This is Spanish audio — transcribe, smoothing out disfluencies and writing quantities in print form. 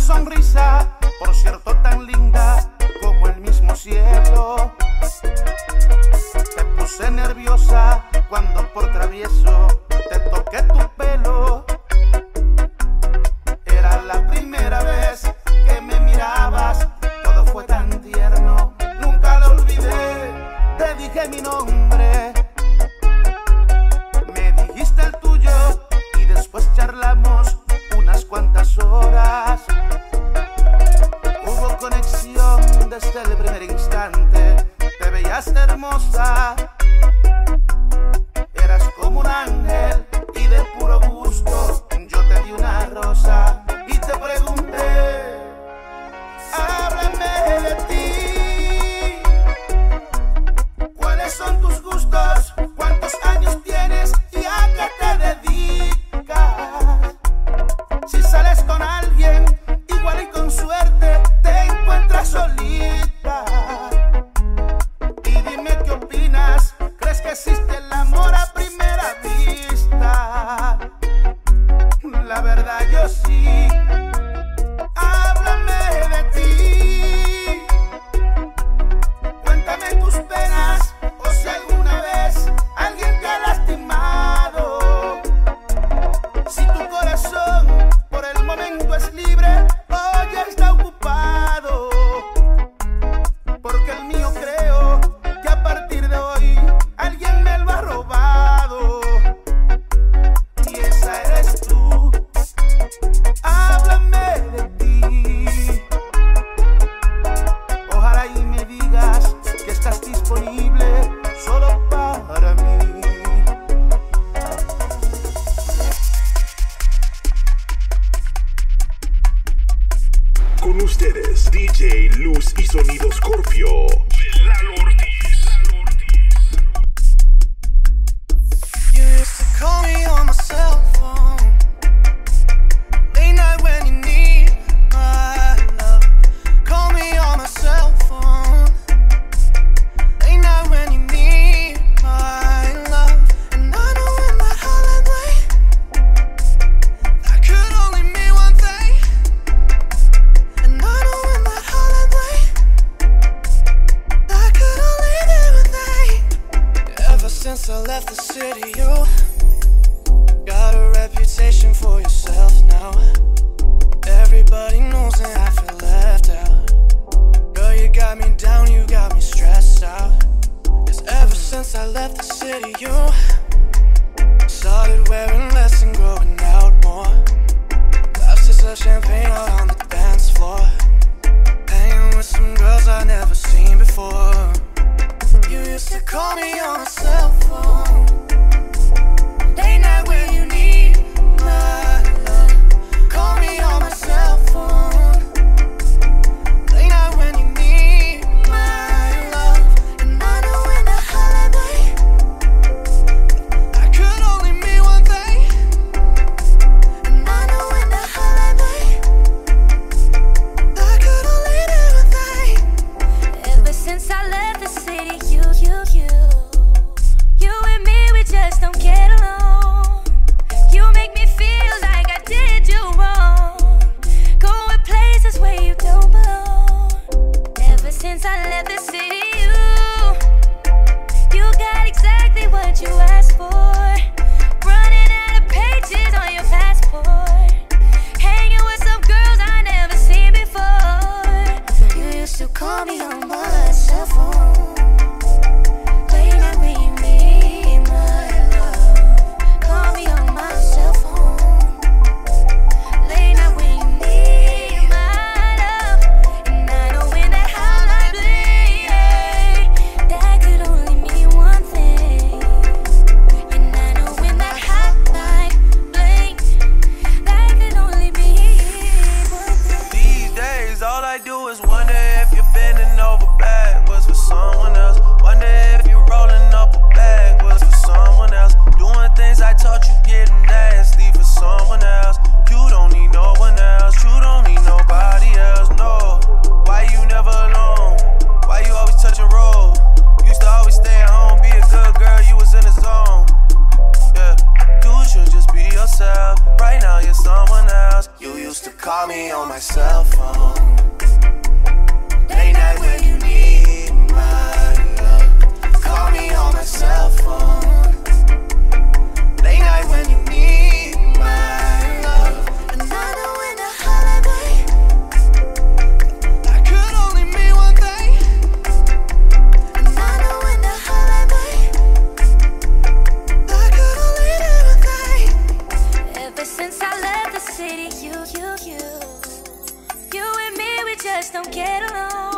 sonrisa, por cierto tan linda como el mismo cielo. Te puse nerviosa cuando por travieso te toqué tu pelo. Era la primera vez que me mirabas, todo fue tan tierno, nunca lo olvidé. Te dije mi nombre, me dijiste el tuyo y después charlamos unas cuantas horas. Hubo conexión desde el primer instante, te veías hermosa. Eras como un ángel y de puro gusto yo te di una rosa y te pregunté, háblame de ti. ¿Cuáles son tus gustos? ¿Cuántos años tienes? ¿Y a qué te dedicas? Si sales con alguien, igual y con suerte te encuentras solita. Y dime qué opinas, ¿crees que existe el amor a primera vista? La verdad yo sí. Háblame de ti, cuéntame tus penas, o si alguna vez alguien te ha lastimado. Si tu corazón por el momento es libre o ya está ocupado, porque el mío creo que a partir de hoy alguien me lo ha robado, y esa eres tú. Háblame de ti, ojalá y me digas que estás disponible solo para mí. Con ustedes, DJ Luz y Sonido Scorpio de Lalo Ortiz. You used to call me on my cell phone, late night when you need my love. Call me on my cell phone, late night when you need my love. And I know in that holiday, that could only mean one thing. And I know in that holiday, that could only mean one thing. Ever since I left the city, you got a reputation for yourself now. Everybody knows that I feel left out. Girl, you got me down, you got me stressed out. 'Cause ever since I left the city, you started wearing less and growing out more. Glasses of champagne out on the dance floor, hanging with some girls I've never seen before. You used to call me on a cell phone, late night when you need my love. Call me on my cell phone, late night when you need my love. And I know in that holiday, that could only mean one thing. And I know in that holiday, that could only mean one thing. Ever since I left the city, you and me, we just don't get along. You make me feel like I did you wrong, going places where you don't belong. Ever since I left the city, you got exactly what you asked for. Running out of pages on your passport, hanging with some girls I never seen before. You used to call me on my cell phone, late night when you need my love. Call me on my cell phone, late night when you need my love. And I know in that hotline bling, that could only mean one thing. And I know in that hotline bling, that could only mean one thing. These days, all I do is wonder if you're bending over backwards for someone else. Wonder if you're rolling up a backwards for someone else. Doing things I taught you, getting nasty for someone else. You don't need no one else, you don't need nobody else, no. Why you never alone? Why you always touch and roll? Used to always stay at home, be a good girl, you was in the zone. Yeah, you should just be yourself. Right now you're someone else. You used to call me on my cell You and me, we just don't get along.